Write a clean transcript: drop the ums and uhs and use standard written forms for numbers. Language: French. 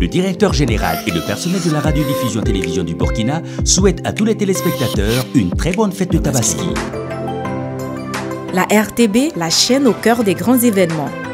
directeur général et le personnel de la radiodiffusion-télévision du Burkina souhaitent à tous les téléspectateurs une très bonne fête de Tabaski. La RTB, la chaîne au cœur des grands événements.